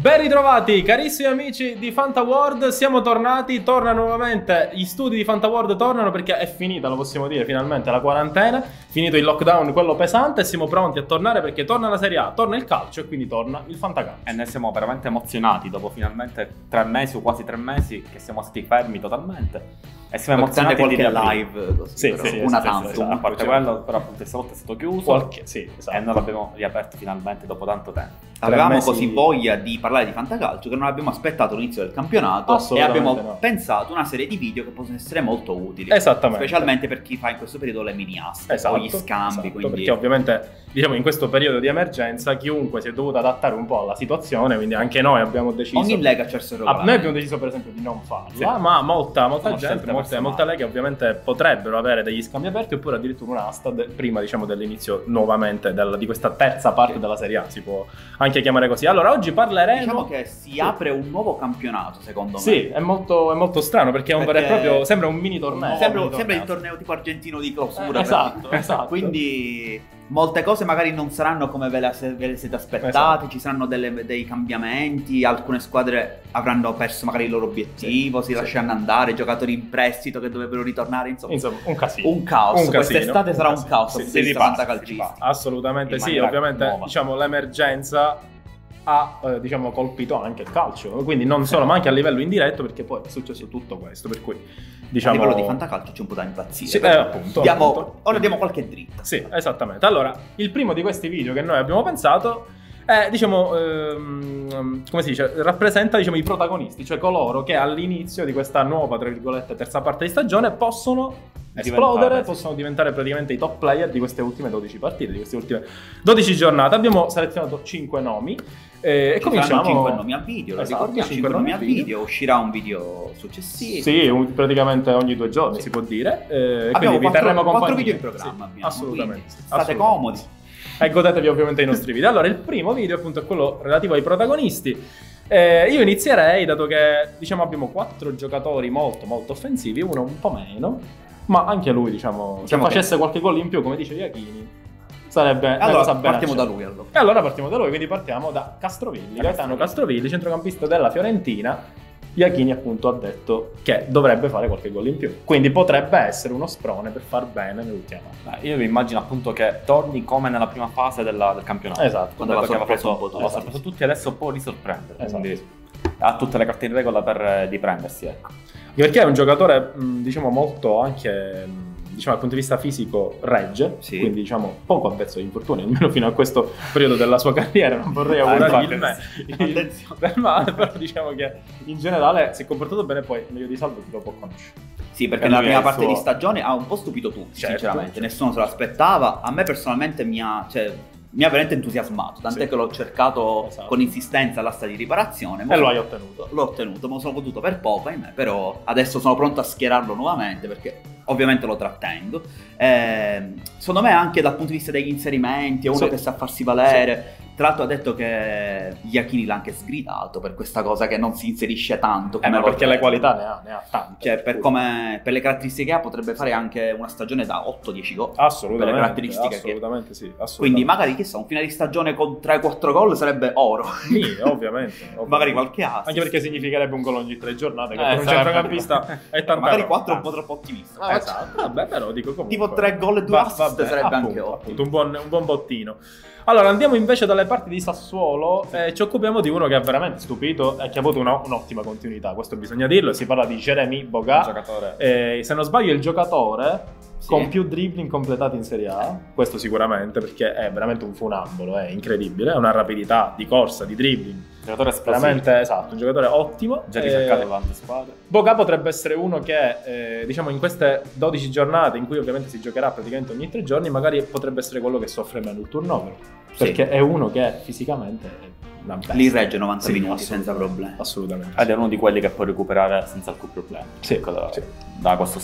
Ben ritrovati carissimi amici di FantaWorld, siamo tornati, torna nuovamente, gli studi di FantaWorld tornano perché è finita, lo possiamo dire finalmente, la quarantena, finito il lockdown, quello pesante, e siamo pronti a tornare perché torna la Serie A, torna il calcio e quindi torna il Fantacalcio. E noi siamo veramente emozionati dopo finalmente 3 mesi o quasi 3 mesi che siamo stati fermi totalmente. E siamo emozionati qualche di live così, sì, però, sì, una sì, tanto. sì, a parte quello, però appunto questa volta è stato chiuso Sì, esatto. e noi l'abbiamo riaperto finalmente dopo tanto tempo. Avevamo mesi... così voglia di parlare di fantacalcio che non abbiamo aspettato l'inizio del campionato e abbiamo pensato una serie di video che possono essere molto utili. Esattamente. Specialmente per chi fa in questo periodo le mini aste o gli scambi. Quindi... Perché ovviamente diciamo in questo periodo di emergenza chiunque si è dovuto adattare un po' alla situazione, quindi anche noi abbiamo deciso... Ogni lega c'è il suo regolamento. Noi abbiamo deciso per esempio di non farla, ma molta gente, molte leghe ovviamente potrebbero avere degli scambi aperti oppure addirittura un'asta prima diciamo dell'inizio nuovamente di questa terza parte della Serie A, si può anche chiamare così. Allora oggi parleremo... Diciamo che si apre un nuovo campionato secondo me. Sì, è molto strano perché è un vero e proprio... Sembra un mini torneo. Sembra il torneo tipo argentino di clausura. Esatto. Quindi... molte cose magari non saranno come ve le siete aspettati, esatto. Ci saranno dei cambiamenti, alcune squadre avranno perso magari il loro obiettivo, si lasceranno andare, giocatori in prestito che dovrebbero ritornare, insomma un casino. Un caos, quest'estate sarà un caos, si riparte. Assolutamente sì, ovviamente nuova. Diciamo l'emergenza ha diciamo colpito anche il calcio, quindi non solo ma anche a livello indiretto perché poi è successo tutto questo, per cui diciamo... a livello di fantacalcio c'è un po' da impazzire, sì, appunto. Ora diamo qualche dritta. Sì, esattamente. Allora, il primo di questi video che noi abbiamo pensato è, diciamo, come si dice, rappresenta diciamo i protagonisti, cioè coloro che all'inizio di questa nuova, tra virgolette, terza parte di stagione possono esplodere, possono diventare praticamente i top player di queste ultime 12 partite, di queste ultime 12 giornate. Abbiamo selezionato 5 nomi e cominciamo... 5 nomi a video, lo ricordiamo, 5 nomi a video, uscirà un video successivo. Sì, praticamente ogni 2 giorni si può dire. Abbiamo vi terremo 4 video in programma, sì, assolutamente. State comodi. E godetevi ovviamente i nostri video. Allora, il primo video appunto è quello relativo ai protagonisti. Io inizierei, dato che diciamo abbiamo 4 giocatori molto offensivi, uno un po' meno, ma anche lui diciamo se facesse qualche gol in più, come dice Iachini, sarebbe una cosa bella. Partiamo da lui allora. E allora partiamo da lui, quindi partiamo da Castrovilli, Gaetano Castrovilli, centrocampista della Fiorentina. Iachini appunto ha detto che dovrebbe fare qualche gol in più, quindi potrebbe essere uno sprone per far bene nell'ultima parte. Io vi immagino appunto che torni come nella prima fase del campionato, esatto, quando aveva sorpreso tutti, adesso può risorprendere, esatto. Quindi ha tutte le carte in regola per riprendersi, ecco. Perché è un giocatore diciamo molto anche diciamo dal punto di vista fisico regge, sì. Quindi diciamo poco avvezzo agli infortuni, almeno fino a questo periodo della sua carriera. Non vorrei augurargli il male, però diciamo che in generale si è comportato bene, poi meglio di Salvo chi lo può conoscere. Sì, perché nella prima parte di stagione ha un po' stupito tutti, sinceramente, nessuno se lo aspettava. A me personalmente mi ha veramente entusiasmato, tant'è che l'ho cercato con insistenza all'asta di riparazione. E lo hai ottenuto. L'ho ottenuto, ma sono potuto per poco, ahimè, però adesso sono pronto a schierarlo nuovamente perché ovviamente lo trattengo. Secondo me anche dal punto di vista degli inserimenti è uno che sa farsi valere. Tra l'altro ha detto che Iachini l'ha anche sgridato per questa cosa che non si inserisce tanto. Ma perché le qualità ne ha tante. Cioè per le caratteristiche che ha potrebbe fare anche una stagione da 8-10 gol. Assolutamente. Per le caratteristiche assolutamente sì. Assolutamente. Quindi magari chissà, un fine di stagione con 3-4 gol sarebbe oro. Sì, ovviamente. Magari qualche assist. Anche perché significherebbe un gol ogni 3 giornate, che per un centrocampista è tanto. Magari 4 è un po' troppo ottimista. Esatto. Vabbè, però dico comunque. Tipo 3 gol e 2 assist sarebbe anche ottimo. Un buon bottino. Allora andiamo invece dalle parti di Sassuolo e ci occupiamo di uno che ha veramente stupito e che ha avuto un'ottima continuità, questo bisogna dirlo. Si parla di Jeremy Boga, se non sbaglio il giocatore con più dribbling completati in Serie A, questo sicuramente, perché è veramente un funambolo, è incredibile, ha una rapidità di corsa, di dribbling, un giocatore esplosivo. Veramente esatto, un giocatore ottimo, già ricercato da tante squadre. Boga potrebbe essere uno che diciamo in queste 12 giornate in cui ovviamente si giocherà praticamente ogni 3 giorni, magari potrebbe essere quello che soffre meno il turnover, perché è uno che fisicamente è una bestia. Li regge 90 minuti senza problemi. Assolutamente. Ed è uno di quelli che può recuperare senza alcun problema da questo stop.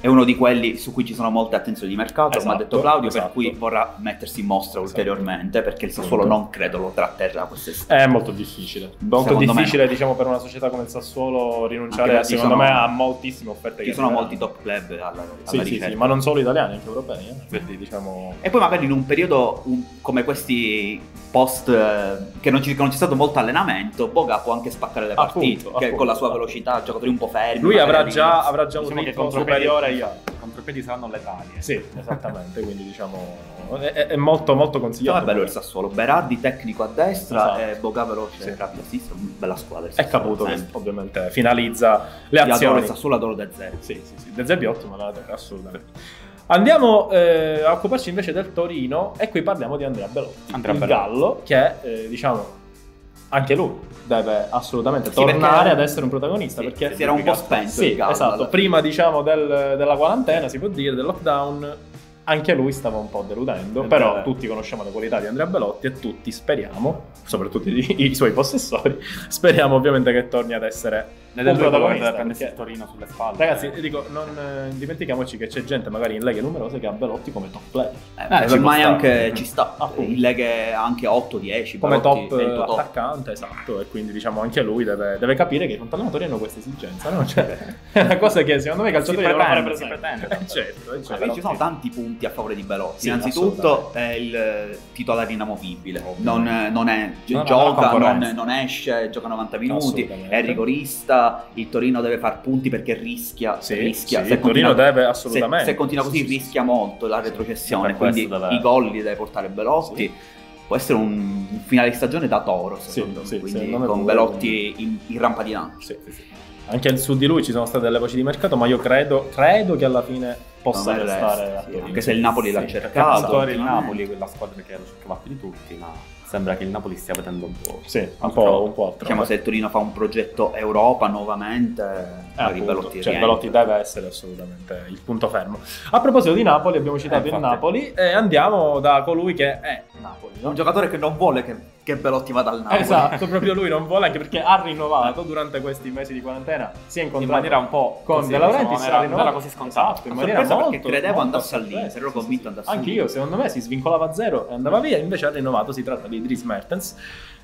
è uno di quelli su cui ci sono molte attenzioni di mercato, come ha detto Claudio, per esatto. cui vorrà mettersi in mostra ulteriormente, perché il Sassuolo non credo lo tratterrà quest'estate. È molto difficile. Molto Secondo me difficile, no. diciamo, per una società come il Sassuolo rinunciare, Anche perché secondo sono- me, a moltissime offerte Ci che sono arriveranno. molti top club alla Sì, sì, ricerca. sì, ma non solo italiani, anche europei. Quindi, diciamo... E poi magari in un periodo come questi post che non c'è stato molto allenamento, Boga può anche spaccare le partite, che appunto. con la sua velocità, giocatori un po' fermi. Lui avrà magari- già un Diciamo che ritmo contropiedi- superiore agli altri. I contropiedi saranno letali. Sì, esattamente, quindi diciamo è molto molto No, consigliato. è bello il Sassuolo, Berardi tecnico a destra Esatto. e Boga veloce Sì. rapido a sinistra, bella squadra. il È Sassuolo, Caputo che sempre. ovviamente finalizza le Io adoro azioni. il Sassuolo, adoro De Zerbi. Sì, sì, sì, De Zerbi è ottimo allenatore, assolutamente. Andiamo a occuparci invece del Torino e qui parliamo di Andrea Belotti, Andrea il Belotti. Gallo che diciamo anche lui deve assolutamente Sì, tornare perché- ad essere un protagonista, Sì, perché si era un po' spento sì, il Gallo, esatto, allora. prima diciamo della quarantena si può dire, del lockdown, anche lui stava un po' deludendo, però tutti conosciamo le qualità di Andrea Belotti e tutti speriamo, soprattutto i suoi possessori, speriamo ovviamente che torni ad essere Ed è un lui quello che protagonista, deve prendersi il perché- Torino sulle spalle. Ragazzi, dico, non dimentichiamoci che c'è gente magari in leghe numerose che ha Belotti come top player. Ormai ci può anche stare. ci sta, Appunto. in leghe anche 8-10, Come Belotti top dentro top. attaccante, esatto, e quindi diciamo anche lui deve capire che i allenatori hanno questa esigenza, no? Cioè, è una cosa che secondo me i calciatori devono fare pretende, si presente. pretende. Certo, Quindi certo. ci sono tanti punti a favore di Belotti. Sì, Innanzitutto è il titolare inamovibile, Ovvio. non è, Non ha gioca, concorrenza. non esce, gioca 90 minuti, Assolutamente. è rigorista, il Torino deve far punti perché rischia, Sì, rischia. sì, il Torino deve assolutamente. Se continua così Sì, sì, sì. rischia molto la retrocessione, Per questo quindi deve- i gol li deve portare Belotti. Può essere un finale di stagione da toro, secondo me, sì, quindi secondo me con pure. Belotti in rampa di lancio. Sì, sì, sì. Anche su di lui ci sono state delle voci di mercato, ma io credo che alla fine possa Secondo me restare resta, a sì, Torino. anche se il Napoli l'ha Sì, cercato. esatto. Ancora il Napoli, quella squadra che lo cercava più di tutti, ma sembra che il Napoli stia vedendo un po'. Sì, un altrove. po' altrove. Diciamo, se il Torino fa un progetto Europa nuovamente, magari appunto, Belotti cioè, rientra. Belotti deve essere assolutamente il punto fermo. A proposito di Napoli, abbiamo citato il infatti. Napoli e andiamo da colui che è Napoli, no? Un giocatore che non vuole che Belotti vada al Napoli. Esatto, proprio lui non vuole, anche perché ha rinnovato durante questi mesi di quarantena, si è In incontrato maniera un po' con così, De Laurentiis, diciamo, ha non era rinnovato così scontato. Esatto, in A maniera sorpresa, molto, perché credevo molto andasse sorpresa. all'Inter, ero Sì, sì, convinto sì. andasse Anche all'Inter. io, secondo me si svincolava a zero e andava via, invece ha rinnovato, si tratta di Dries Mertens.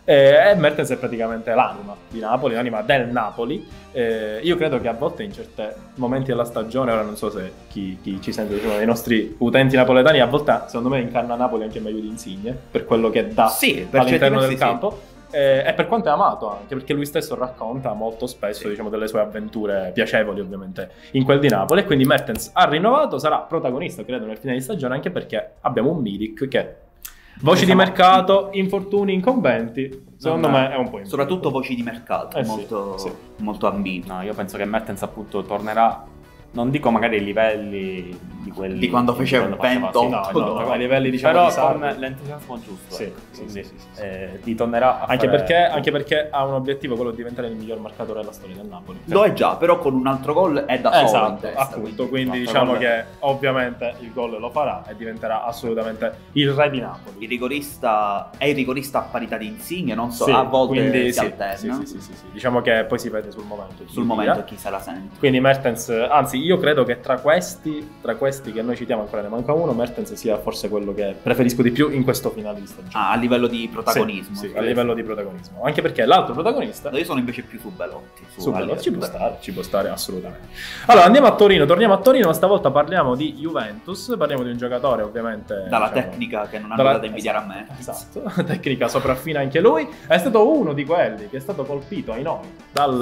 E Mertens è praticamente l'anima di Napoli, l'anima del Napoli. Io credo che a volte in certi momenti della stagione, ora non so se chi ci sente, diciamo, dei nostri utenti napoletani, a volte secondo me incarna Napoli anche meglio di Insigne, per quello che dà Sì, per all'interno certi del versi sì. campo. E per quanto è amato anche, perché lui stesso racconta molto spesso, diciamo, delle sue avventure piacevoli ovviamente in quel di Napoli, e quindi Mertens ha rinnovato, sarà protagonista credo nel fine di stagione, anche perché abbiamo un Milik che voci di mercato, infortuni, incombenti, secondo No, no. me è un po' in Soprattutto bilico. voci di mercato, Eh sì, molto, sì. molto ambito. No, io penso che Mertens appunto tornerà, non dico magari ai livelli di quelli Di quando faceva di quando 28 sì, No, ai livelli, diciamo, però di Sarri. con l'entusiasmo giusto, Sì, ecco, sì, quindi, sì, sì. ritornerà a Anche fare- perché ha un obiettivo, quello di diventare il miglior marcatore della storia del Napoli. Lo è già, però con un altro gol è da solo in Esatto, testa. appunto, quindi no, diciamo però- che ovviamente il gol lo farà e diventerà assolutamente il re di Napoli. Il rigorista è il rigorista a parità di Insigne, non so, Sì, a volte quindi si sì, alterna. sì. Diciamo che poi si vede sul momento. Sul momento chi se la sente. Quindi Mertens, anzi io credo che tra questi che noi citiamo ancora ne manca uno, Mertens sia forse quello che preferisco di più in questo finale di stagione. Ah, a livello di protagonismo. Sì, a livello di protagonismo. Anche perché l'altro protagonista Io sono invece più su Belotti. su Belotti ci può stare assolutamente. Allora andiamo a Torino, torniamo a Torino, stavolta parliamo di Juventus, parliamo di un giocatore ovviamente Dalla diciamo, tecnica che non hanno dato da invidiare a me. Esatto, tecnica sopraffina anche lui. È stato uno di quelli che è stato colpito ai noi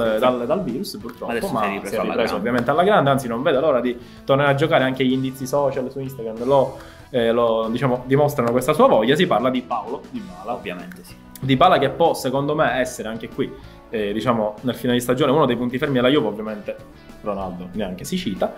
dal virus purtroppo, Adesso ma si è ripreso alla ripreso grande. ovviamente alla grande, anzi non vede l'ora di tornare a giocare. Anche gli indizi social su Instagram lo diciamo, dimostrano questa sua voglia. Si parla di Paulo Dybala. Ovviamente sì. Dybala che può secondo me essere anche qui diciamo nel finale di stagione uno dei punti fermi della Juve. Ovviamente Ronaldo neanche si cita,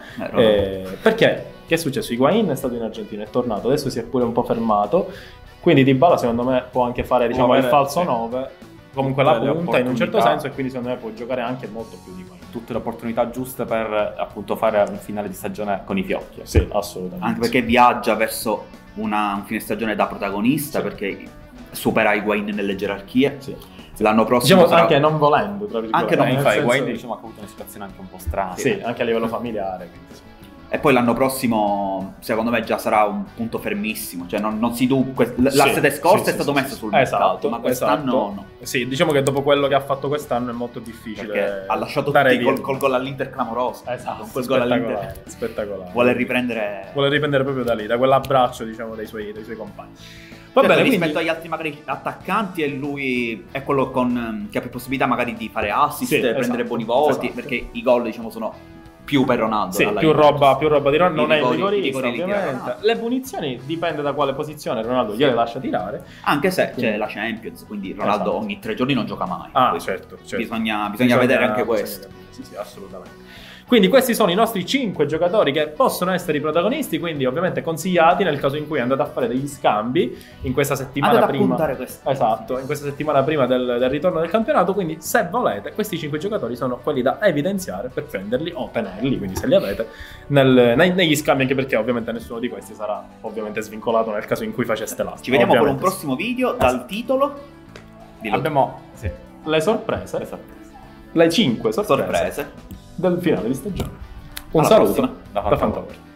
perché che è successo? Higuain è stato in Argentina, è tornato, adesso si è pure un po' fermato, quindi Dybala secondo me può anche fare, diciamo, Può il avere, falso sì. 9, comunque la Tutte le punta in un certo opportunità. senso, e quindi secondo me può giocare anche molto più di Higuain. tutte le opportunità giuste per appunto fare un finale di stagione con i fiocchi. Sì, assolutamente. Anche perché viaggia verso un fine stagione da protagonista, Sì. perché supera Higuain nelle gerarchie. Sì. L'anno prossimo Diciamo sarà- anche non volendo, tra virgolette. Anche non nel Infatti senso- Higuain diciamo che ha avuto una situazione anche un po' strana. Sì, anche a livello familiare, quindi sì. E poi l'anno prossimo, secondo me, già sarà un punto fermissimo. Cioè, non si l'asset scorsa è stato messo sul mercato, ma quest'anno no. Sì, diciamo che dopo quello che ha fatto quest'anno è molto difficile. Perché ha lasciato dare tutti col gol all'Inter clamoroso. Esatto, con quel gol all'Inter. Spettacolare. Vuole riprendere proprio da lì, da quell'abbraccio, diciamo, dei suoi compagni. Va bene, rispetto agli altri magari attaccanti, e lui è quello che ha più possibilità magari di fare assist, prendere buoni voti, perché i gol, diciamo, sono più per Ronaldo. Sì, più roba di Ronaldo, non è il rigorista, ovviamente. Le punizioni dipende da quale posizione Ronaldo gliele lascia tirare. Anche se c'è la Champions, quindi Ronaldo ogni 3 giorni non gioca mai. Certo. Bisogna vedere anche questo. Sì, assolutamente. Quindi questi sono i nostri 5 giocatori che possono essere i protagonisti, quindi ovviamente consigliati nel caso in cui andate a fare degli scambi in questa settimana prima. Esatto, in questa settimana prima del ritorno del campionato, quindi se volete questi 5 giocatori sono quelli da evidenziare per prenderli o tenerli, quindi se li avete negli scambi, anche perché ovviamente nessuno di questi sarà ovviamente svincolato nel caso in cui faceste l'asta. Ci vediamo con un prossimo video dal titolo. Abbiamo le sorprese. Le 5 sorprese del finale di stagione. Un saluto da Fantover.